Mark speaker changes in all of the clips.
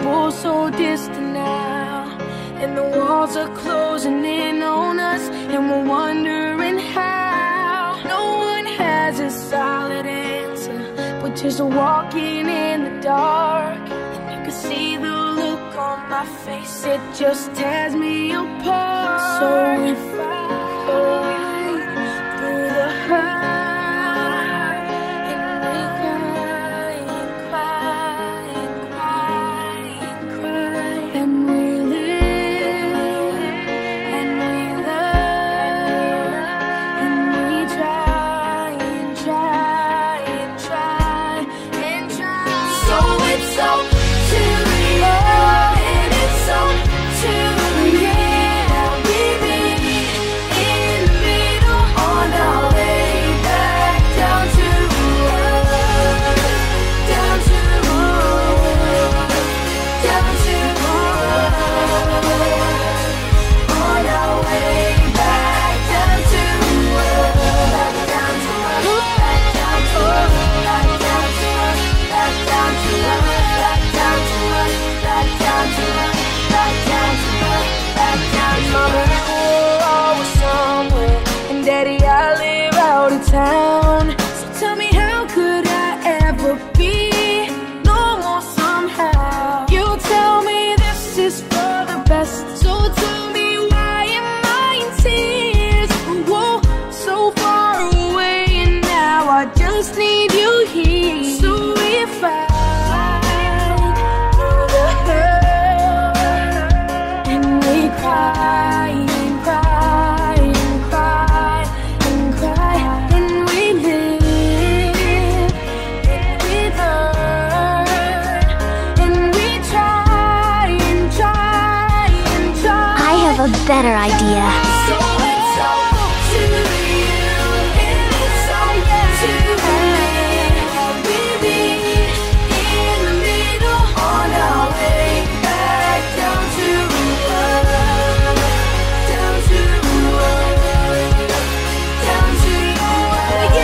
Speaker 1: both so distant now, and the walls are closing in on us, and we're wondering how. No one has a solid answer, we're just walking in the dark, and you can see the look on my face, it just tears me apart. So if I through the hurt, and we cry and cry and cry and cry, and we live and we learn, and we try and try and try and try. So it's up to you, and it's up to you. We meet in the middle on our way back down to earth, down to earth, down to earth, on our way back down to earth, back down to earth, back down to earth, back down to earth, back down to earth, back down to earth, back down to earth, back down to earth, back down to earth. Mama, we're always somewhere, and Daddy, I live out of town. So tell me, how could I ever be normal somehow? You tell me this is for the best, so tell me, why am I in tears? Whoa, so far away, and now I just need you here. So if I through the hurt, and we cry and cry and cry and cry, and we live and we learn, and we try and try and try.
Speaker 2: I have a better idea.
Speaker 1: So it's up to you, and it's up to me. We meet in the middle on our way back down to earth, down to earth, down to earth,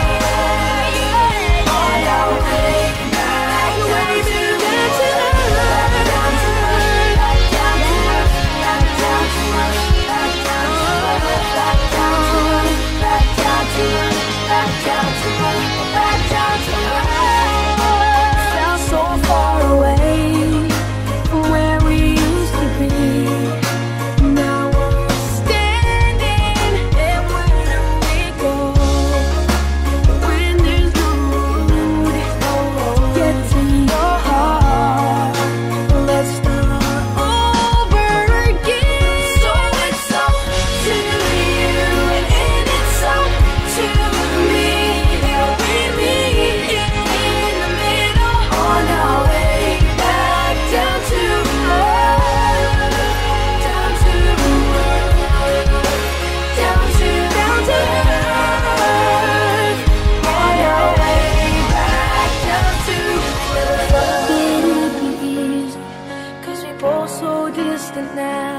Speaker 1: yeah, on our way back down to earth, down to earth, back down to earth, back down to earth, back down to earth, back down to earth, back down to earth, back down to earth, back down to earth. Sounds so far away from where we used to be. Now we're standing, and where do we go? When there's no road, get to your heart. Let's start over again. So it's up to you, and it's up to me. And we meet in the middle on our way back down to earth, down to earth, down to earth, on our way back down to earth. It'll be easy, 'cause we both so distant now,